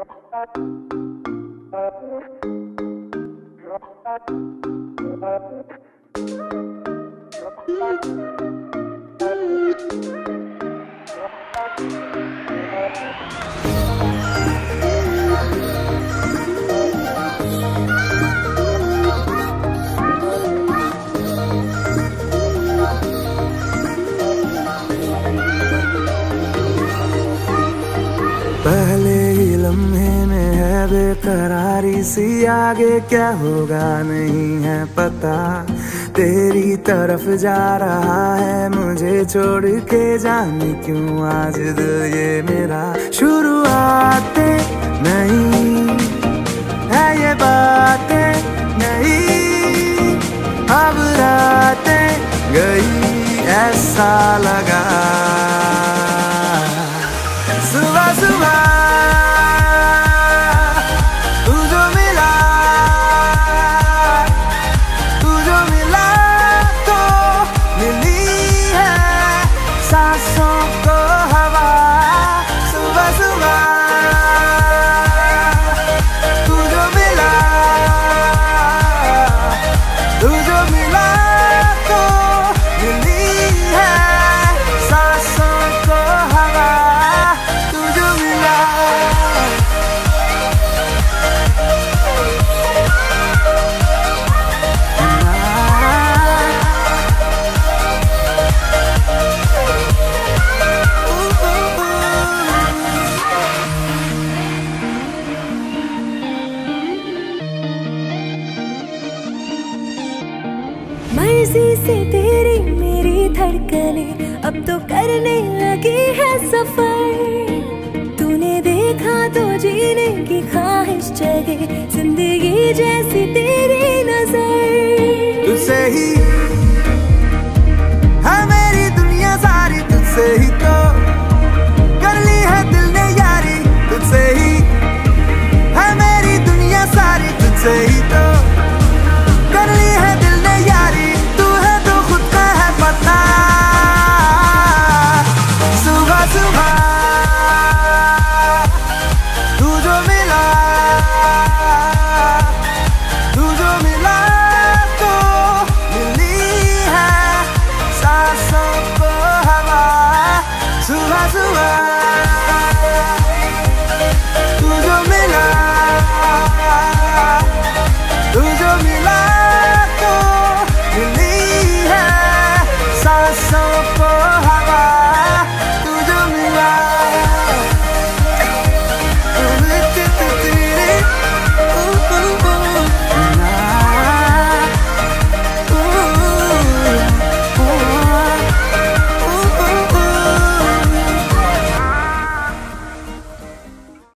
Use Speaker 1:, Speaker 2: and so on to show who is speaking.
Speaker 1: पहले ही लम्हे में है बेकरारी सी, आगे क्या होगा नहीं है पता। तेरी तरफ जा रहा है मुझे छोड़ के, जाने क्यों आज दिल ये मेरा। शुरुआतें नहीं है ये बातें नहीं, अब रातें गई ऐसा लगा। सुबह सुबह तू जो मिला तो मिली है सांसों को हवा। सुबह सुबह तू जो मिला तो मिली है सांसों को हवा।
Speaker 2: मर्जी से तेरी मेरी धड़कने अब तो करने लगी है सफर। तूने देखा तो जीने की ख्वाहिश जगे, जिंदगी जैसी तेरी नजर।
Speaker 1: तुझसे ही